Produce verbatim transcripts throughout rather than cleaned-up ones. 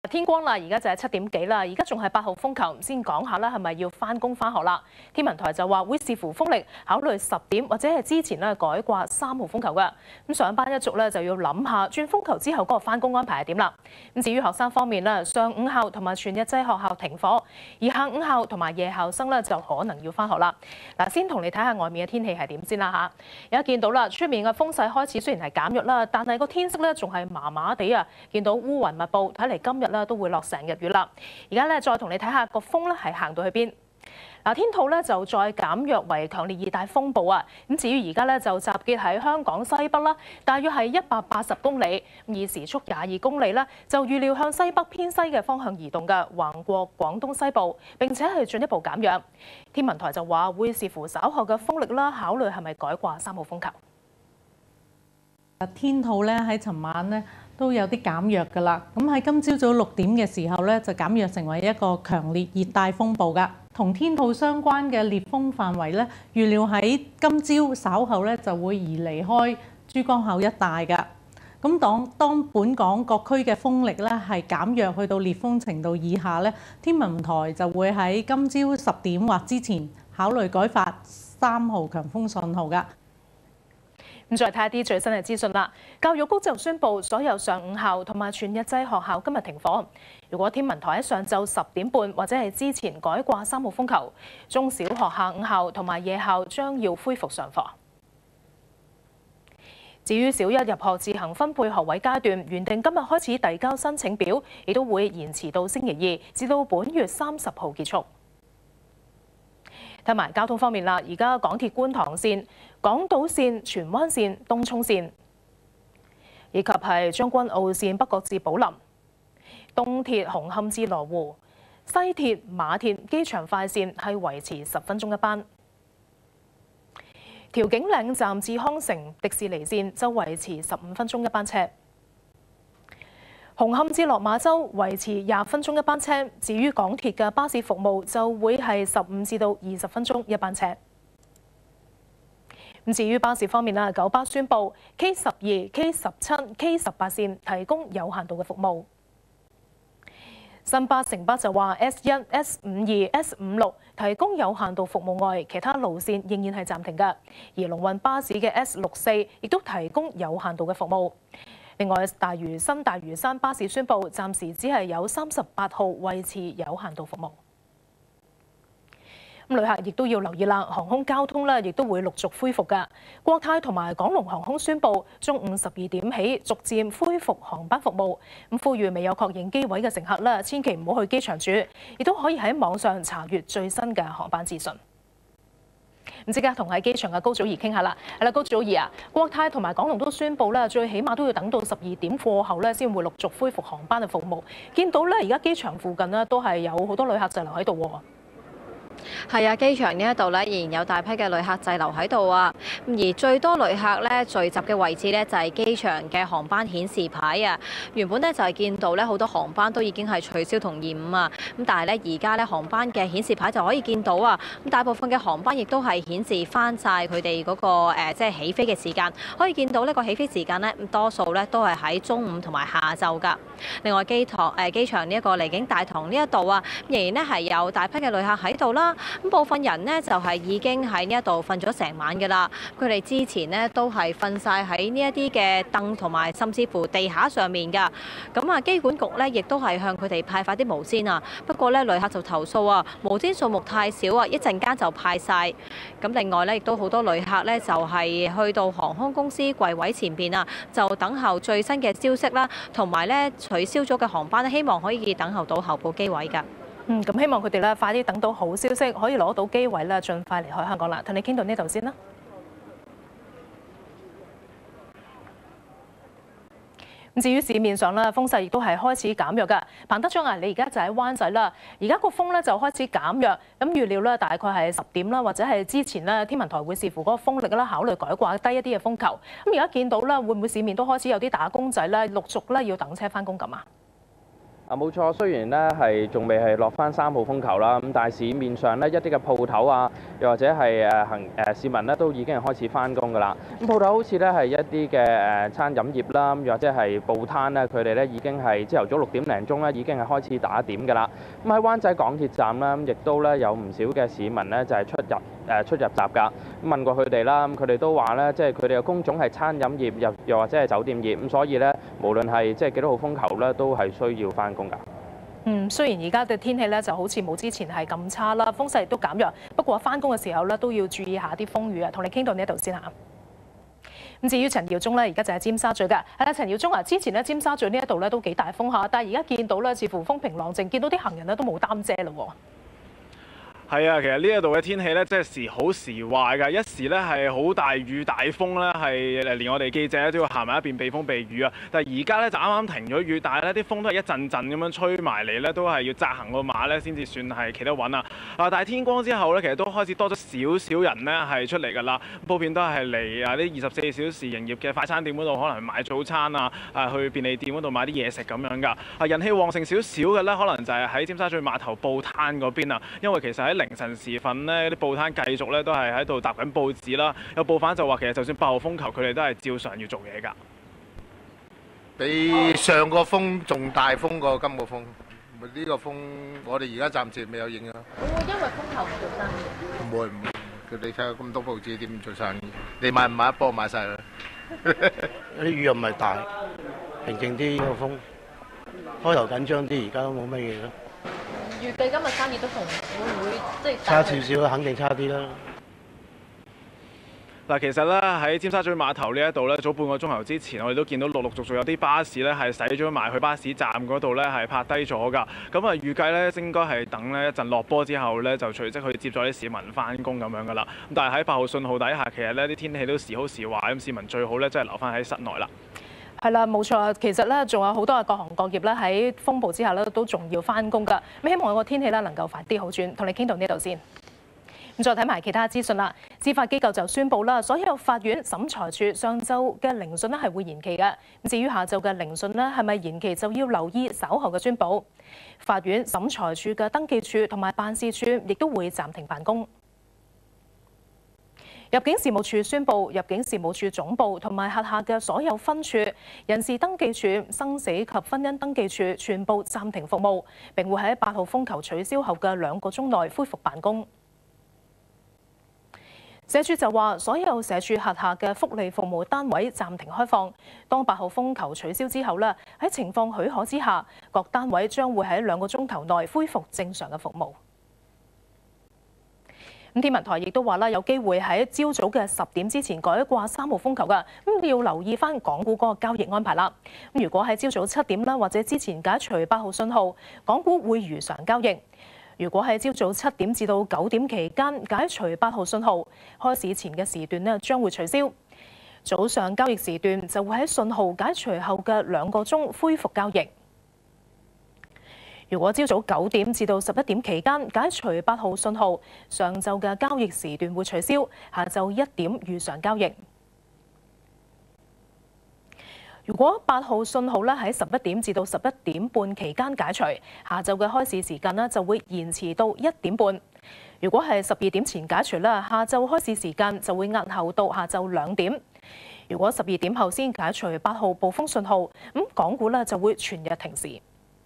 天光啦，而家就係七點幾啦，而家仲係八號風球，先講下啦，係咪要翻工翻學啦？天文台就話會視乎風力，考慮十點或者係之前咧改掛三號風球嘅。咁上班一族咧就要諗下轉風球之後嗰個翻工安排係點啦。咁至於學生方面咧，上午校同埋全日制學校停課，而下午校同埋夜校生咧就可能要翻學啦。嗱，先同你睇下外面嘅天氣係點先啦嚇。而家見到啦，出面嘅風勢開始雖然係減弱啦，但係個天色咧仲係麻麻地啊，見到烏雲密佈，睇嚟今日咧都會落成日雨啦。而家咧再同你睇下個風咧係行到去邊。嗱，天兔咧就再減弱為強烈熱帶風暴啊。咁至於而家咧就集結喺香港西北啦，大約係一百八十公里，以時速廿二公里啦，就預料向西北偏西嘅方向移動嘅，橫過廣東西部，並且係進一步減弱。天文台就話會視乎稍後嘅風力啦，考慮係咪改掛三號風球。 天兔咧喺尋晚咧都有啲減弱㗎啦，咁喺今朝早六點嘅時候咧就減弱成為一個強烈熱帶風暴㗎。同天兔相關嘅烈風範圍咧，預料喺今朝稍後咧就會移離開珠江口一帶㗎。咁當當本港各區嘅風力咧係減弱去到烈風程度以下咧，天文台就會喺今朝十點或之前考慮改發三號強風信號㗎。 咁再睇下啲最新嘅資訊啦。教育局就宣布所有上午校同埋全日制學校今日停課。如果天文台喺上晝十點半或者係之前改掛三號風球，中小學下午校同埋夜校將要恢復上課。至於小一入學自行分配學位階段，原定今日開始遞交申請表，亦都會延遲到星期二，至到本月三十號結束。睇埋交通方面啦，而家港鐵觀塘線、港島線、荃灣線、東涌線，以及係將軍澳線北角至寶林、東鐵紅磡至羅湖、西鐵、馬鐵、機場快線係維持十分鐘一班。調景嶺站至康城迪士尼線就維持十五分鐘一班車。紅磡至落馬洲維持廿分鐘一班車，至於港鐵嘅巴士服務就會係十五至到二十分鐘一班車。咁至於巴士方面啦，九巴宣布 K 十二、K 十七、K 十八線提供有限度嘅服務。新巴、城巴就話 S 一、S 五二、S 五六提供有限度服務外，其他路線仍然係暫停嘅。而龍運巴士嘅 S 六四亦都提供有限度嘅服務。另外，大嶼新大嶼山巴士宣布，暫時只係有三十八號維持有限度服務。咁旅客亦都要留意啦，航空交通咧亦都會陸續恢復㗎。國泰同埋港龍航空宣布，中午十二點起逐漸恢復航班服務。咁呼籲未有確認機位嘅乘客咧，千祈唔好去機場住，亦都可以喺網上查閱最新嘅航班資訊。咁即刻同喺機場嘅高祖兒傾下啦。係啦，高祖兒啊，國泰同埋港龍都宣布咧，最起碼都要等到十二點過後咧，先會陸續恢復航班嘅服務。見到咧，而家機場附近咧都係有好多旅客滯留喺度喎。 係啊，機場呢一度咧仍然有大批嘅旅客滯留喺度啊。而最多旅客咧聚集嘅位置咧就係機場嘅航班顯示牌啊。原本咧就係見到咧好多航班都已經係取消同延誤啊。咁但係咧而家咧航班嘅顯示牌就可以見到啊。咁大部分嘅航班亦都係顯示翻晒佢哋嗰個誒即係起飛嘅時間。可以見到呢個起飛時間咧，咁多數咧都係喺中午同埋下晝㗎。另外機堂誒機場呢一個離境大堂呢一度啊，仍然咧係有大批嘅旅客喺度啦。咁部分人呢，就係已經喺呢一度瞓咗成晚嘅啦。佢哋之前呢，都係瞓晒喺呢一啲嘅凳同埋甚至乎地下上面㗎。咁啊，機管局呢，亦都係向佢哋派發啲毛氈啊。不過呢，旅客就投訴啊，毛氈數目太少啊，一陣間就派晒。咁另外呢，亦都好多旅客呢，就係去到航空公司櫃位前邊啊，就等候最新嘅消息啦，同埋呢取消咗嘅航班呢，希望可以等候到候補機位㗎。 嗯，咁希望佢哋咧快啲等到好消息，可以攞到機位咧，盡快離開香港啦。同你傾到呢度先啦。咁至於市面上咧，風勢亦都係開始減弱㗎。彭德章啊，你而家就喺灣仔啦，而家個風咧就開始減弱，咁預料咧大概係十點啦，或者係之前咧天文台會視乎嗰個風力啦，考慮改掛低一啲嘅風球。咁而家見到咧，會唔會市面都開始有啲打工仔咧陸續咧要等車返工咁啊？ 啊，冇錯，雖然咧係仲未係落翻三號風球啦，咁但係市面上咧一啲嘅鋪頭啊，又或者係誒行誒市民咧都已經係開始翻工㗎啦。咁鋪頭好似咧係一啲嘅誒餐飲業啦，又或者係報攤咧，佢哋咧已經係朝頭早六點零鐘咧已經係開始打點㗎啦。咁喺灣仔港鐵站咧，亦都咧有唔少嘅市民咧就係出入誒出入閘㗎。咁問過佢哋啦，咁佢哋都話咧，即係佢哋嘅工種係餐飲業，又又或者係酒店業，咁所以咧無論係即係幾多號風球咧，都係需要翻工㗎。 嗯，雖然而家嘅天氣咧就好似冇之前係咁差啦，風勢亦都減弱。不過翻工嘅時候咧都要注意下啲風雨啊。同你傾到呢一度先嚇。咁至於陳耀宗咧，而家就喺尖沙咀㗎。係啦，陳耀宗啊，之前咧尖沙咀呢一度咧都幾大風下，但係而家見到咧似乎風平浪靜，見到啲行人咧都冇擔遮嘞喎。 係啊，其實呢一度嘅天氣咧，即係時好時壞㗎。一時咧係好大雨大風咧，係誒連我哋記者咧都要行埋一邊避風避雨啊。但係而家咧就啱啱停咗雨，但係咧啲風都係一陣陣咁樣吹埋嚟咧，都係要紮行個馬咧先至算係企得穩啊。啊，但係天光之後咧，其實都開始多咗少少人咧係出嚟㗎啦。普遍都係嚟啊啲二十四小時營業嘅快餐店嗰度，可能買早餐啊，啊去便利店嗰度買啲嘢食咁樣㗎。啊，人氣旺盛少少嘅咧，可能就係喺尖沙咀碼頭報攤嗰邊啊，因為其實喺凌晨時分呢，啲報攤繼續咧都係喺度搭緊報紙啦。有報販就話，其實就算八號風球，佢哋都係照常要做嘢㗎。 比上個風仲大風過今個風，呢個風我哋而家暫時未有影響。 會唔會因為風球唔做生意？ 唔會唔會，佢哋睇下咁多報紙點做生意？你買唔買一波買晒啦？ 啲雨又唔係大，平靜啲個風。開頭緊張啲，而家都冇乜嘢咯。 預計今日生意都同會唔會即係差少少，肯定差啲啦。 嗱，其實咧喺尖沙咀碼頭呢一度咧，早半個鐘頭之前，我哋都見到陸陸續續有啲巴士咧係駛咗埋去巴士站嗰度咧係泊低咗㗎。咁啊預計咧應該係等咧一陣落波之後咧，就隨即去接咗啲市民翻工咁樣㗎啦。咁但係喺八號信號底下，其實呢啲天氣都時好時壞，咁市民最好咧真係留翻喺室內啦。 係啦，冇錯。其實咧，仲有好多嘅各行各業咧喺風暴之下咧，都仲要翻工㗎。咁希望個天氣咧能夠快啲好轉。同你傾到呢度先。咁再睇埋其他資訊啦。司法機構就宣布啦，所有法院審裁處上晝嘅聆訊咧係會延期嘅。咁至於下晝嘅聆訊咧係咪延期，就要留意稍後嘅宣佈。法院審裁處嘅登記處同埋辦事處亦都會暫停辦公。入境事務處宣布，入境事務處總部同埋轄下嘅所有分處、人事登記處、生死及婚姻登記處全部暫停服務，並會喺八號風球取消後嘅兩個鐘內恢復辦公。社署就話，所有社署轄下嘅福利服務單位暫停開放。當八號風球取消之後咧，喺情況許可之下，各單位將會喺兩個鐘頭內恢復正常嘅服務。天文台亦都話啦，有機會喺朝早嘅十點之前改掛三號風球㗎，咁你要留意翻港股嗰個交易安排啦。咁如果喺朝早七點啦或者之前解除八號信號，港股會如常交易；如果喺朝早七點至到九點期間解除八號信號，開市前嘅時段呢將會取消。早上交易時段就會喺信號解除後嘅兩個鐘恢復交易。如果朝早九點至到十一點期間解除八號信號，上晝嘅交易時段會取消，下晝一點如常交易。如果八號信號咧喺十一點至到十一點半期間解除，下晝嘅開市時間呢就會延遲到一點半。如果係十二點前解除啦，下晝開市時間就會押後到下晝兩點。如果十二點後先解除八號暴風信號，咁港股咧就會全日停市。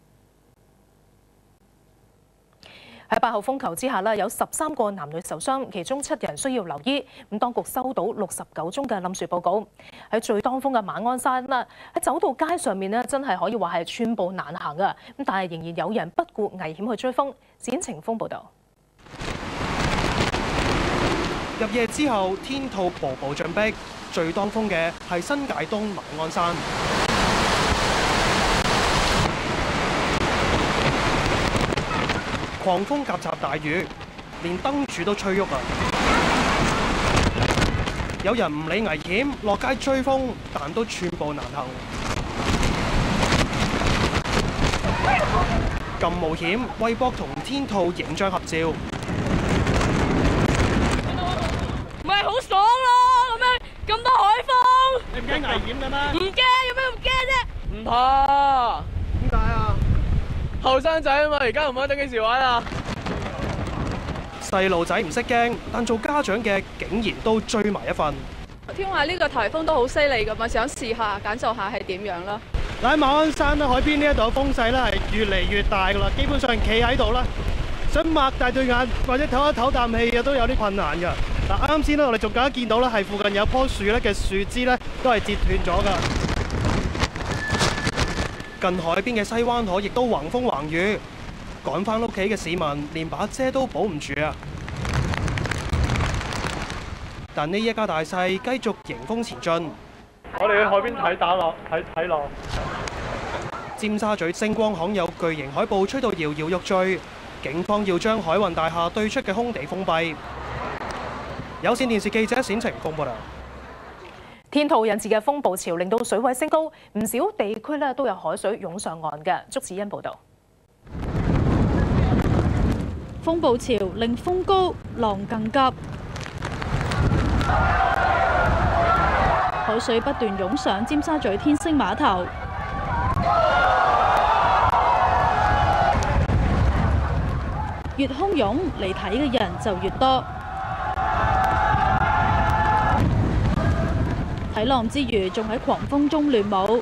喺八號風球之下咧，有十三個男女受傷，其中七人需要留醫。咁當局收到六十九宗嘅冧樹報告。喺最當風嘅馬鞍山啦，喺走到街上面咧，真係可以話係寸步難行啊！咁但係仍然有人不顧危險去追風。冼晴峰報導。 入夜之後，天兔步步進逼，最當風嘅係新界東馬鞍山。狂風夾雜大雨，連燈柱都吹喐啊！有人唔理危險落街追風，但都寸步難行。咁冒險，為博同天兔影張合照。 唔係好爽咯，咁樣咁多海風。 你唔驚危險嘅咩？ 唔驚，有咩唔驚啫？唔怕。 點解啊？ 後生仔啊嘛，而家唔可以等幾時玩啊！ 細路仔唔識驚，但做家長嘅竟然都追埋一份。 聽話呢個颱風都好犀利㗎嘛，想試下感受下係點樣啦。 喺馬鞍山啦，海邊呢一度嘅風勢咧係越嚟越大㗎啦，基本上企喺度啦，想擘大對眼或者唞一唞啖氣嘅都有啲困難㗎。嗱，啱先咧我哋仲更加見到咧係附近有棵樹咧嘅樹枝咧都係折斷咗㗎。近海邊嘅西灣河亦都橫風橫雨，趕返屋企嘅市民連把遮都保唔住啊！但呢一家大細繼續迎風前進。 我哋去海邊睇打浪，睇睇浪。 尖沙咀星光行有巨型海報吹到搖搖欲墜，警方要將海運大廈對出嘅空地封閉。有線電視記者冼晴報道。 天兔引致嘅風暴潮令到水位升高，唔少地區咧都有海水湧上岸嘅。祝子欣報導。 風暴潮令風高浪更急，海水不斷湧上尖沙咀天星碼頭，越洶湧嚟睇嘅人就越多。睇浪之餘，仲喺狂風中亂舞。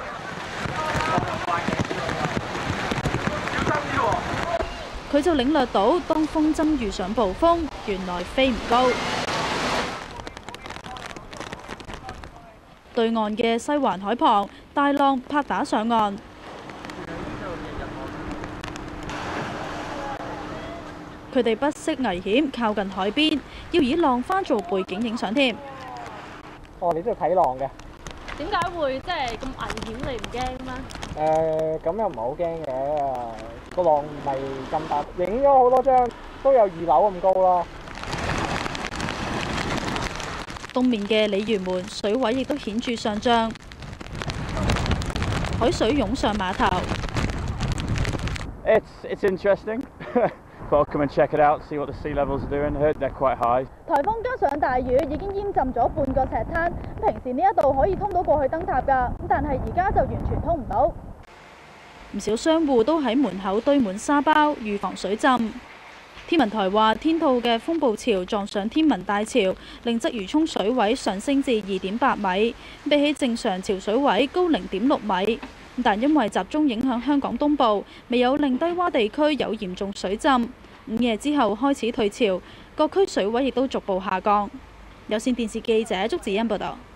佢就領略到，當風箏遇上暴風，原來飛唔高。對岸嘅西環海旁，大浪拍打上岸。佢哋不惜危險靠近海邊，要以浪花做背景影相添。 哦，你都要睇浪嘅。 點解會即係咁危險？你唔驚咩？ 誒，咁又唔係好驚嘅，個浪唔係咁大，影咗好多張，都有二樓咁高咯。 東面嘅鯉魚門水位亦都顯著上漲，海水湧上碼頭。 It's it's interesting. Well, come and check it out, see what the sea levels are doing. I heard they're quite high. 颱風加上大雨，已經淹浸咗半個石灘。平時呢一度可以通到過去燈塔㗎，咁但係而家就完全通唔到。 唔少商戶都喺門口堆滿沙包，預防水浸。天文台話，天兔嘅風暴潮撞上天文大潮，令鰂魚涌水位上升至二點八米，比起正常潮水位高零點六米。但因為集中影響香港東部，未有令低洼地區有嚴重水浸。午夜之後開始退潮，各區水位亦都逐步下降。有線電視記者祝子欣報道。